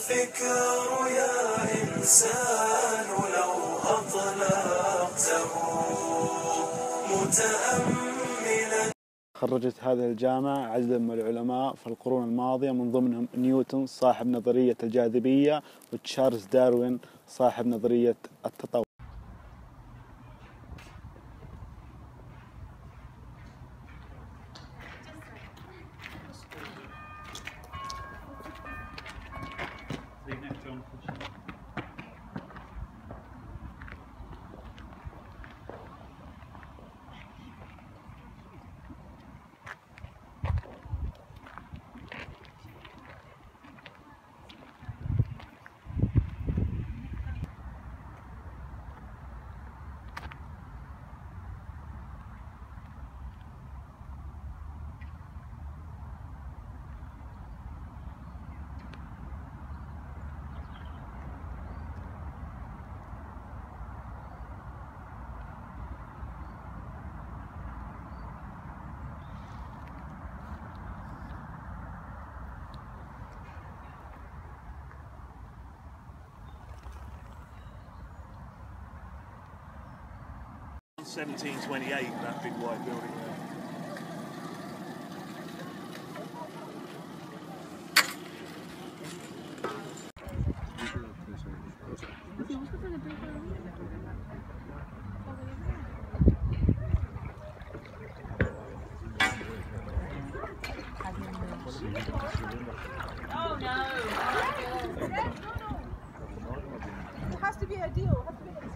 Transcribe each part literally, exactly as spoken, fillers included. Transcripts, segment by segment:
الفكر يا إنسان لو أطلقته متأملا. خرجت هذه الجامعة عدد من العلماء في القرون الماضية، من ضمنهم نيوتن صاحب نظرية الجاذبية، وتشارلز داروين صاحب نظرية التطور. seventeen twenty-eight, that big white building there. Oh no! It has to be a deal. It has to be an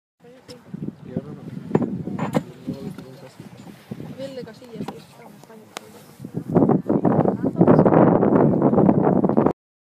Villikas I S